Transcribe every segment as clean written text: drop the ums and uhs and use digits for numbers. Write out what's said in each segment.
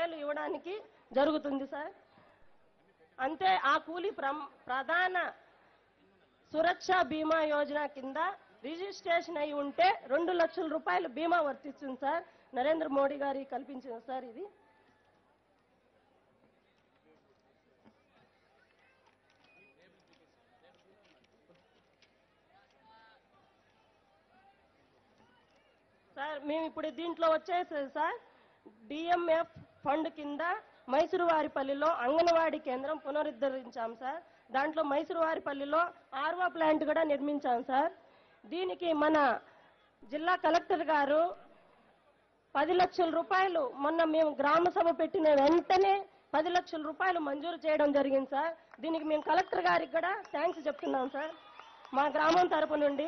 10,000 ఇవ్వడానికి జరుగుతుంది సార్. అంతే ఆ కూలీ ప్రధాన సురక్ష బీమా యోజన కింద రిజిస్ట్రేషన్ అయి ఉంటే 2 లక్షల రూపాయలు బీమా వర్తిస్తుంది సార్. నరేంద్ర మోడీ గారి కల్పించిన సార్ ఇది. సార్ మేము ఇప్పుడు దీంట్లో వచ్చేసేది సార్ డిఎంఎఫ్ ఫండ్ కింద మైసూరువారిపల్లిలో అంగన్వాడీ కేంద్రం పునరుద్ధరించాం సార్. దాంట్లో మైసూరువారిపల్లిలో ఆర్వో ప్లాంట్ కూడా నిర్మించాం సార్. దీనికి మన జిల్లా కలెక్టర్ గారు 10 లక్షల రూపాయలు మొన్న మేము గ్రామ సభ పెట్టిన వెంటనే 10 లక్షల రూపాయలు మంజూరు చేయడం జరిగింది సార్. దీనికి మేము కలెక్టర్ గారికి కూడా థ్యాంక్స్ చెప్తున్నాం సార్ మా గ్రామం తరపు నుండి.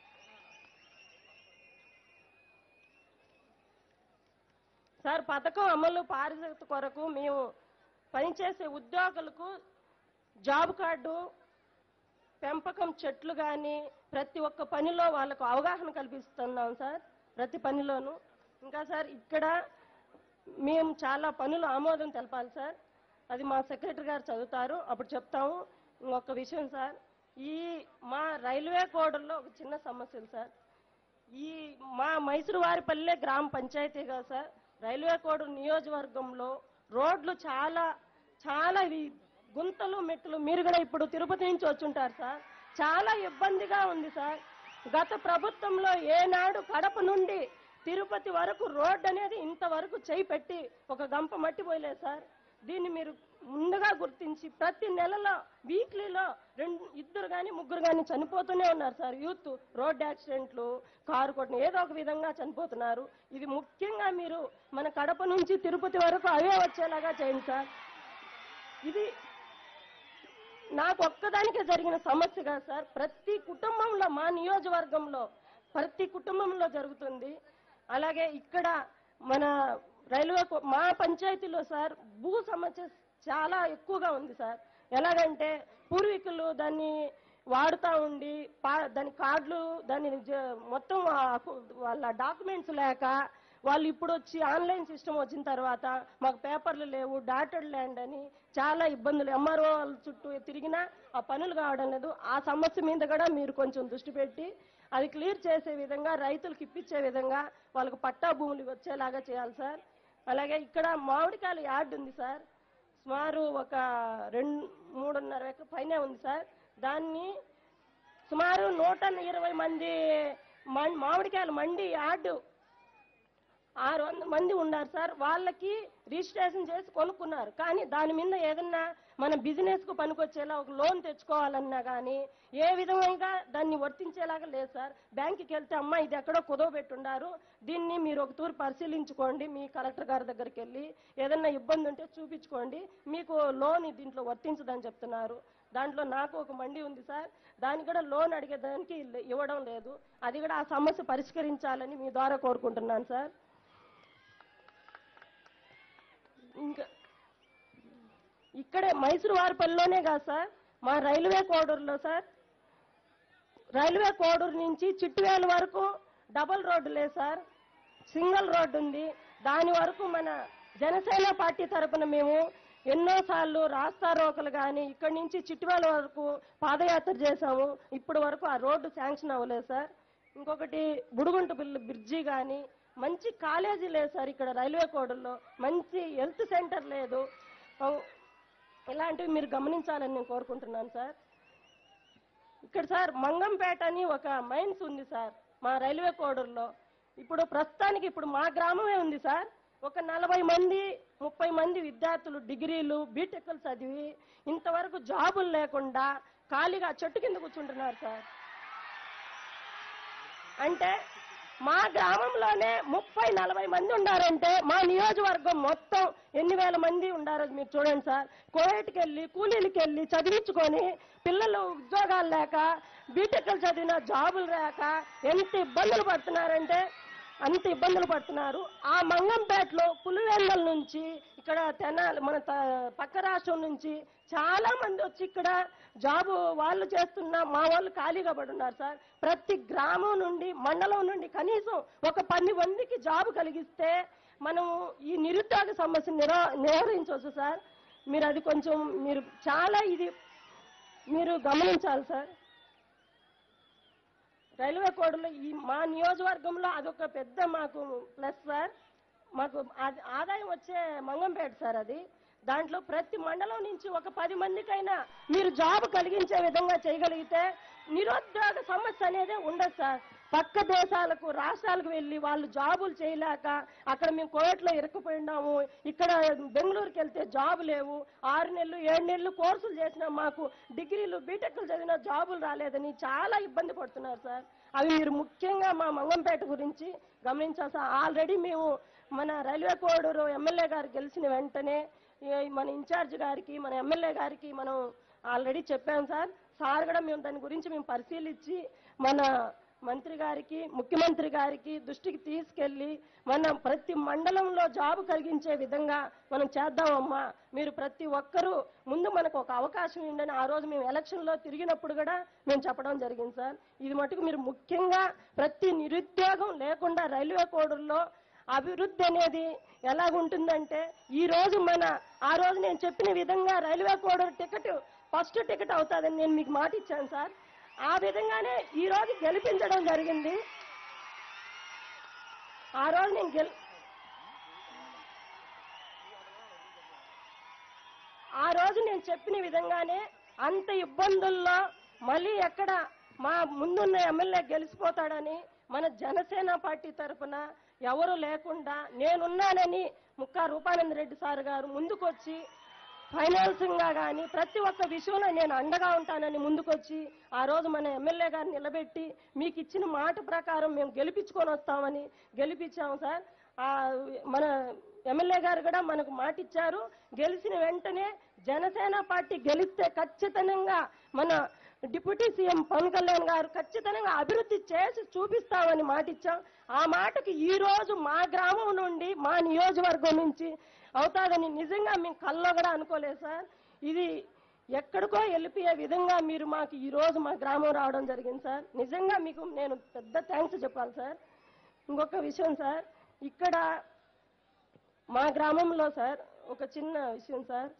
సార్ పథకం అమలు పారిశుద్ధ కొరకు మేము పనిచేసే ఉద్యోగులకు జాబ్ కార్డు, పెంపకం చెట్లు కానీ ప్రతి ఒక్క పనిలో వాళ్ళకు అవగాహన కల్పిస్తున్నాం సార్ ప్రతి పనిలోనూ. ఇంకా సార్ ఇక్కడ మేము చాలా పనులు ఆమోదం తెలపాలి సార్. అది మా సెక్రటరీ గారు చదువుతారు, అప్పుడు చెప్తాము. ఇంకొక విషయం సార్, ఈ మా రైల్వే కోడల్లో ఒక చిన్న సమస్యలు సార్. ఈ మా మైసూరువారిపల్లె గ్రామ పంచాయతీగా సార్ రైల్వే కోడూరు నియోజకవర్గంలో రోడ్లు చాలా చాలా గుంతలు మెట్లు, మీరు కూడా ఇప్పుడు తిరుపతి నుంచి వచ్చుంటారు సార్, చాలా ఇబ్బందిగా ఉంది సార్. గత ప్రభుత్వంలో ఏనాడు కడప నుండి తిరుపతి వరకు రోడ్డు అనేది ఇంతవరకు చేయి పెట్టి ఒక గంప మట్టి పోయలేదు సార్. దీన్ని మీరు ముందుగా గుర్తించి ప్రతి నెలలో వీక్లీలో 2 కానీ 3 కానీ చనిపోతూనే ఉన్నారు సార్. యూత్ రోడ్ యాక్సిడెంట్లు, కారు కొట్టిన ఏదో ఒక విధంగా చనిపోతున్నారు. ఇది ముఖ్యంగా మీరు మన కడప నుంచి తిరుపతి వరకు అవే వచ్చేలాగా చేయండి సార్. ఇది నాకు ఒక్కదానికే జరిగిన సమస్య కాదు సార్, ప్రతి కుటుంబంలో మా నియోజకవర్గంలో ప్రతి కుటుంబంలో జరుగుతుంది. అలాగే ఇక్కడ మన రైల్వే మా పంచాయతీలో సార్ భూ సమస్య చాలా ఎక్కువగా ఉంది సార్. ఎలాగంటే పూర్వీకులు దాన్ని వాడుతూ ఉండి దాని కార్డులు దాన్ని మొత్తం వాళ్ళ డాక్యుమెంట్స్ లేక వాళ్ళు ఇప్పుడు వచ్చి ఆన్లైన్ సిస్టమ్ వచ్చిన తర్వాత మాకు పేపర్లు లేవు, డాటెడ్ ల్యాండ్ అని చాలా ఇబ్బందులు, ఎంఆర్ఓ వాళ్ళ చుట్టూ తిరిగినా ఆ పనులు కావడం లేదు. ఆ సమస్య మీద కూడా మీరు కొంచెం దృష్టి పెట్టి అది క్లియర్ చేసే విధంగా, రైతులకు ఇప్పించే విధంగా వాళ్ళకు పట్టా భూములు వచ్చేలాగా చేయాలి సార్. అలాగే ఇక్కడ మామిడికాయల యార్డ్ ఉంది సార్, సుమారు ఒక 3.5 ఎకరాల పైనే ఉంది సార్. దాన్ని సుమారు 120 మంది మామిడికాయల మండి యార్డు 600 మంది ఉన్నారు సార్. వాళ్ళకి రిజిస్ట్రేషన్ చేసి కొనుక్కున్నారు. కానీ దాని మీద ఏదన్నా మన బిజినెస్ కు పనికొచ్చేలా ఒక లోన్ తెచ్చుకోవాలన్నా కానీ ఏ విధంగా దాన్ని వర్తించేలాగా లేదు సార్. బ్యాంకుకి వెళ్తే అమ్మ ఇది ఎక్కడో కుదవ పెట్టుండారు, దీన్ని మీరు ఒక తూరు పరిశీలించుకోండి, మీ కలెక్టర్ గారి దగ్గరికి వెళ్ళి ఏదన్నా ఇబ్బంది ఉంటే చూపించుకోండి, మీకు లోన్ దీంట్లో వర్తించదని చెప్తున్నారు. దాంట్లో నాకు ఒక మండి ఉంది సార్, దానికి కూడా లోన్ అడిగేదానికి ఇవ్వడం లేదు. అది కూడా ఆ సమస్య పరిష్కరించాలని మీ ద్వారా కోరుకుంటున్నాను సార్. ఇంకా ఇక్కడే మైసూరువారిపల్లిలోనే కాదు సార్, మా రైల్వే కోడూరులో సార్, రైల్వే కోడూరు నుంచి చిట్టువేలు వరకు డబుల్ రోడ్డు లేదు సార్, సింగిల్ రోడ్డు ఉంది. దాని వరకు మన జనసేన పార్టీ తరఫున మేము ఎన్నోసార్లు రాస్తా రోకలు కానీ ఇక్కడి నుంచి చిట్టువేల వరకు పాదయాత్ర చేశాము. ఇప్పటి వరకు ఆ రోడ్డు శాంక్షన్ అవ్వలేదు సార్. ఇంకొకటి బుడుగుంట బ్రిడ్జి కానీ మంచి కాలేజీ లేదు సార్ ఇక్కడ రైల్వే కోడూరులో, మంచి హెల్త్ సెంటర్ లేదు. ఇలాంటివి మీరు గమనించాలని నేను కోరుకుంటున్నాను సార్. ఇక్కడ సార్ మంగంపేట అని ఒక మైన్స్ ఉంది సార్ మా రైల్వే కోడూరులో. ఇప్పుడు ప్రస్తుతానికి ఇప్పుడు మా గ్రామమే ఉంది సార్, ఒక 40 మంది 30 మంది విద్యార్థులు డిగ్రీలు బీటెక్లు చదివి ఇంతవరకు జాబులు లేకుండా ఖాళీగా చెట్టు కింద కూర్చుంటున్నారు సార్. అంటే మా గ్రామంలోనే 30-40 మంది ఉండారంటే మా నియోజకవర్గం మొత్తం ఎన్ని వేల మంది ఉండారో మీరు చూడండి సార్. కోవిడ్కి వెళ్ళి కూలీలకి వెళ్ళి చదివించుకొని పిల్లలు ఉద్యోగాలు లేక బీటెక్లు చదివిన జాబులు లేక ఎంత ఇబ్బందులు పడుతున్నారంటే అంత ఇబ్బందులు పడుతున్నారు. ఆ మంగంపేటలో పులివెందుల నుంచి ఇక్కడ తెనాలి మన పక్క రాష్ట్రం నుంచి చాలా మంది వచ్చి ఇక్కడ జాబు వాళ్ళు చేస్తున్న మా వాళ్ళు ఖాళీగా పడి ఉన్నారు సార్. ప్రతి గ్రామం నుండి మండలం నుండి కనీసం ఒక 10 మందికి జాబు కలిగిస్తే మనం ఈ నిరుద్యోగ సమస్యను నివారించవచ్చు సార్. మీరు అది కొంచెం మీరు చాలా ఇది మీరు గమనించాలి సార్. రైల్వే కోడ్లో ఈ మా నియోజకవర్గంలో అదొక పెద్ద మాకు ప్లస్ సార్. మాకు ఆదాయం వచ్చే మంగంపేట సార్ అది. దాంట్లో ప్రతి మండలం నుంచి ఒక 10 మందికైనా మీరు జాబ్ కలిగించే విధంగా చేయగలిగితే నిరుద్యోగ సమస్య అనేది ఉండదు సార్. పక్క దేశాలకు రాష్ట్రాలకు వెళ్ళి వాళ్ళు జాబులు చేయలేక అక్కడ మేము కోవిడ్లో ఇరుక్కుపోయినాము, ఇక్కడ బెంగళూరుకి వెళ్తే జాబు లేవు, 6 నెలలు 7 నెలలు కోర్సులు చేసినా మాకు డిగ్రీలు బీటెక్లు చదివినా జాబులు రాలేదని చాలా ఇబ్బంది పడుతున్నారు సార్. అవి మీరు ముఖ్యంగా మా మంగంపేట గురించి గమనించాలి సార్. ఆల్రెడీ మేము మన రైల్వే కోడూరు ఎమ్మెల్యే గారు గెలిచిన వెంటనే మన ఇన్ఛార్జ్ గారికి మన ఎమ్మెల్యే గారికి మనం ఆల్రెడీ చెప్పాం సార్. సార్ కూడా మేము దాని గురించి మేము పరిశీలించి మన మంత్రి గారికి ముఖ్యమంత్రి గారికి దృష్టికి తీసుకెళ్లి మనం ప్రతి మండలంలో జాబ్ కలిగించే విధంగా మనం చేద్దామమ్మా, మీరు ప్రతి ఒక్కరూ ముందు మనకు ఒక అవకాశం ఉండని ఆ రోజు మేము ఎలక్షన్లో తిరిగినప్పుడు కూడా మేము చెప్పడం జరిగింది సార్. ఇది మటుకు మీరు ముఖ్యంగా ప్రతి నిరుద్యోగం లేకుండా రైల్వే కోడూరులో అభివృద్ధి అనేది ఎలాగుంటుందంటే ఈ రోజు ఆ రోజు నేను చెప్పిన విధంగా railway Koduru ticket first ticket అవుతుందని నేను మీకు మాట ఇచ్చాను సార్. ఆ విధంగానే ఈ రోజు గెలిపించడం జరిగింది. ఆ రోజు నేను చెప్పిన విధంగానే అంత ఇబ్బందుల్లో మళ్ళీ ఎక్కడ మా ముందున్న ఎమ్మెల్యే గెలిచిపోతాడని మన జనసేన పార్టీ తరఫున ఎవరు లేకుండా నేనున్నానని ముక్కా రూపానంద రెడ్డి సార్ గారు ముందుకొచ్చి ఫైనాన్సింగ్గా కానీ ప్రతి ఒక్క విషయంలో నేను అండగా ఉంటానని ముందుకొచ్చి ఆ రోజు మన ఎమ్మెల్యే గారిని నిలబెట్టి మీకు ఇచ్చిన మాట ప్రకారం మేము గెలిపించుకొని వస్తామని గెలిపించాము సార్. మన ఎమ్మెల్యే గారు కూడా మనకు మాట ఇచ్చారు. గెలిచిన వెంటనే జనసేన పార్టీ గెలిస్తే ఖచ్చితంగా మన డిప్యూటీ సీఎం పవన్ కళ్యాణ్ గారు ఖచ్చితంగా అభివృద్ధి చేసి చూపిస్తామని మాట ఇచ్చాం. ఆ మాటకి ఈ రోజు మా గ్రామం నుండి మా నియోజకవర్గం నుంచి అవుతాదని నిజంగా మేము కల్లో కూడా అనుకోలేదు సార్. ఇది ఎక్కడికో వెళ్ళిపోయే విధంగా మీరు మాకు ఈ రోజు మా గ్రామం రావడం జరిగింది సార్. నిజంగా మీకు నేను పెద్ద థ్యాంక్స్ చెప్పాలి సార్. ఇంకొక విషయం సార్, ఇక్కడ మా గ్రామంలో సార్ ఒక చిన్న విషయం సార్,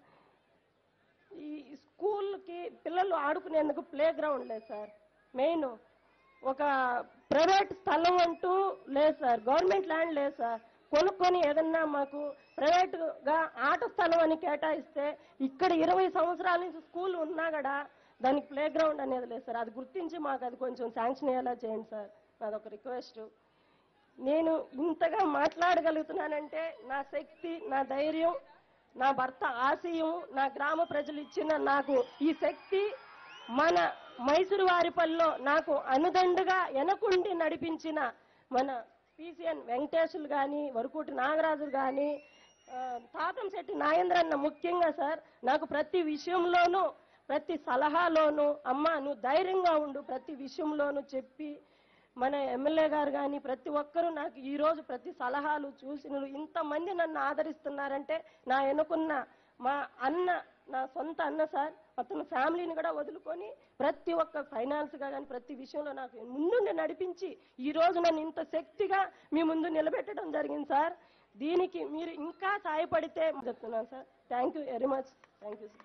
ఈ స్కూల్కి పిల్లలు ఆడుకునేందుకు ప్లే గ్రౌండ్ లేదు సార్. మెయిన్ ఒక ప్రైవేట్ స్థలం అంటూ లేదు సార్, గవర్నమెంట్ ల్యాండ్ లేదు సార్. కొనుక్కొని ఏదన్నా మాకు ప్రైవేట్గా ఆట స్థలం అని కేటాయిస్తే ఇక్కడ 20 సంవత్సరాల నుంచి స్కూల్ ఉన్నా కూడా దానికి ప్లే గ్రౌండ్ అనేది లేదు సార్. అది గుర్తించి మాకు అది కొంచెం శాంక్షన్ అయ్యేలా చేయండి సార్, నాదొక రిక్వెస్ట్. నేను ఇంతగా మాట్లాడగలుగుతున్నానంటే నా శక్తి, నా ధైర్యం, నా భర్త ఆశయం, నా గ్రామ ప్రజలు ఇచ్చిన నాకు ఈ శక్తి, మన మైసూరు వారిపల్లిలో నాకు అనుదండగా వెనకుండి నడిపించిన మన పిసిఎన్ వెంకటేశ్వర్లు కానీ, వరకూటి నాగరాజు కానీ, తాతంశెట్టి నాగేంద్రన్న ముఖ్యంగా సార్ నాకు ప్రతి విషయంలోనూ ప్రతి సలహాలోనూ అమ్మా నువ్వు ధైర్యంగా ఉండు ప్రతి విషయంలోనూ చెప్పి, మన ఎమ్మెల్యే గారు కానీ ప్రతి ఒక్కరూ నాకు ఈరోజు ప్రతి సలహాలు చూసిన ఇంతమంది నన్ను ఆదరిస్తున్నారంటే నా వెనుకున్న మా అన్న, నా సొంత అన్న సార్, అతను ఫ్యామిలీని కూడా వదులుకొని ప్రతి ఒక్క ఫైనాన్స్గా కానీ ప్రతి విషయంలో నాకు ముందుండి నడిపించి ఈరోజు నన్ను ఇంత శక్తిగా మీ ముందు నిలబెట్టడం జరిగింది సార్. దీనికి మీరు ఇంకా సాయపడితే చెప్తున్నాను sir. Thank you very much. Thank you sir.